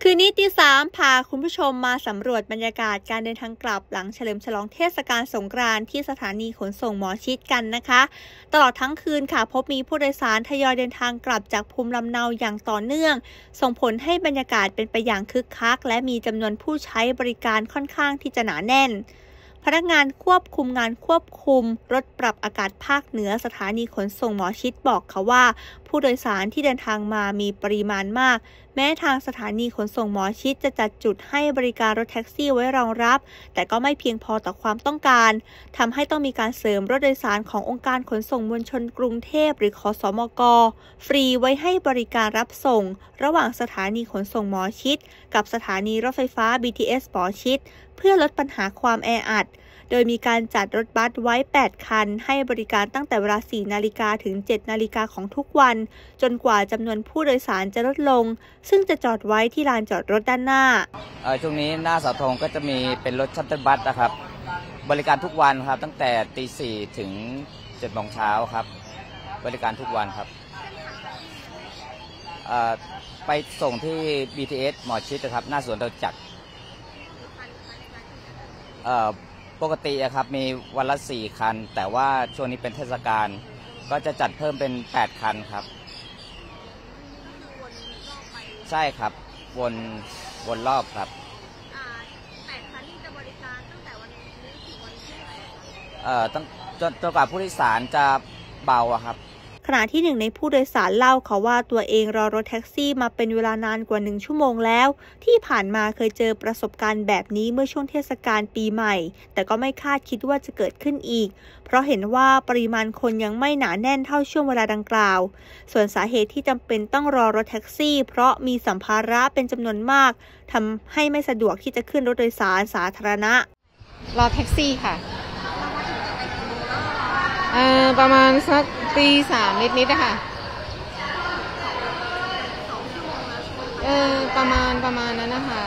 คืนนี้ตีสามพาคุณผู้ชมมาสำรวจบรรยากาศการเดินทางกลับหลังเฉลิมฉลองเทศกาลสงกรานต์ที่สถานีขนส่งหมอชิดกันนะคะตลอดทั้งคืนค่ะพบมีผู้โดยสารทยอยเดินทางกลับจากภูมิลำเนาอย่างต่อเนื่องส่งผลให้บรรยากาศเป็นไปอย่างคึกคักและมีจำนวนผู้ใช้บริการค่อนข้างที่จะหนาแน่นพนักงานควบคุมงานควบคุมรถปรับอากาศภาคเหนือสถานีขนส่งหมอชิดบอกเขาว่าผู้โดยสารที่เดินทางมามีปริมาณมากแม้ทางสถานีขนส่งหมอชิดจะจัดจุดให้บริการรถแท็กซี่ไว้รองรับแต่ก็ไม่เพียงพอต่อความต้องการทำให้ต้องมีการเสริมรถโดยสารขององค์การขนส่งมวลชนกรุงเทพหรือขสมก.ฟรีไว้ให้บริการรับส่งระหว่างสถานีขนส่งหมอชิดกับสถานีรถไฟฟ้า BTS หมอชิดเพื่อลดปัญหาความแออัดโดยมีการจัดรถบัสไว้ 8 คันให้บริการตั้งแต่เวลา 4 นาฬิกาถึง 7 นาฬิกาของทุกวันจนกว่าจำนวนผู้โดยสารจะลดลงซึ่งจะจอดไว้ที่ลานจอดรถด้านหน้าช่วงนี้หน้าเสาธงก็จะมีเป็นรถชัตเติลบัสนะครับบริการทุกวันครับตั้งแต่ตี 4 ถึง 7 โมงเช้าครับบริการทุกวันครับไปส่งที่ BTS หมอชิดนะครับหน้าสวนเราจักรปกติครับมีวันละ 4 คันแต่ว่าช่วงนี้เป็นเทศกาลก็จะจัดเพิ่มเป็น 8 คันครับใช่ครับวนรอบครับ 8 คันที่จะบริการตั้งแต่วันนี้ถึงวันที่ไหนตั้งจนกว่าผู้โดยสารจะเบาครับขณะที่หนึ่งในผู้โดยสารเล่าเขาว่าตัวเองรอรถแท็กซี่มาเป็นเวลานานกว่า1 ชั่วโมงแล้วที่ผ่านมาเคยเจอประสบการณ์แบบนี้เมื่อช่วงเทศกาลปีใหม่แต่ก็ไม่คาดคิดว่าจะเกิดขึ้นอีกเพราะเห็นว่าปริมาณคนยังไม่หนาแน่นเท่าช่วงเวลาดังกล่าวส่วนสาเหตุที่จำเป็นต้องรอรถแท็กซี่เพราะมีสัมภาระเป็นจำนวนมากทำให้ไม่สะดวกที่จะขึ้นรถโดยสารสาธารณะรอแท็กซี่ค่ะประมาณสักตี 3นิดๆนะคะประมาณนั้นนะคะ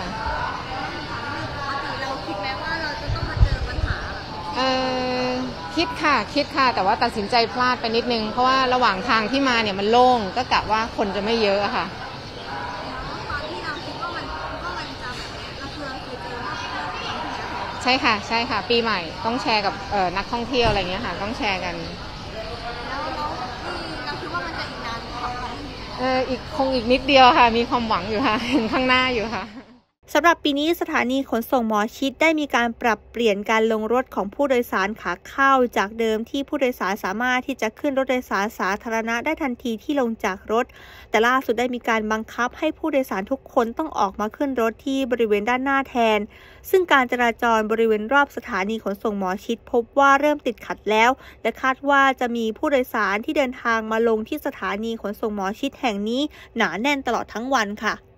เราคิดไหมว่าเราจะต้องมาเจอปัญหาคิดค่ะแต่ว่าตัดสินใจพลาดไปนิดนึงเพราะว่าระหว่างทางที่มาเนี่ยมันโล่งก็กะว่าคนจะไม่เยอะอะค่ะตอนที่เราคิดว่ามันจะแบบนี้เราเคยเจอมากกว่าใช่ค่ะปีใหม่ต้องแชร์กับนักท่องเที่ยวอะไรเงี้ยค่ะต้องแชร์กันแล้วเราคิดว่ามันจะอีกนานอีกนิดเดียวค่ะมีความหวังอยู่ค่ะเห็นข้างหน้าอยู่ค่ะสำหรับปีนี้สถานีขนส่งหมอชิดได้มีการปรับเปลี่ยนการลงรถของผู้โดยสารขาเข้าจากเดิมที่ผู้โดยสารสามารถที่จะขึ้นรถโดยสารสาธารณะได้ทันทีที่ลงจากรถแต่ล่าสุดได้มีการบังคับให้ผู้โดยสารทุกคนต้องออกมาขึ้นรถที่บริเวณด้านหน้าแทนซึ่งการจราจรบริเวณรอบสถานีขนส่งหมอชิดพบว่าเริ่มติดขัดแล้วและคาดว่าจะมีผู้โดยสารที่เดินทางมาลงที่สถานีขนส่งหมอชิดแห่งนี้หนาแน่นตลอดทั้งวันค่ะ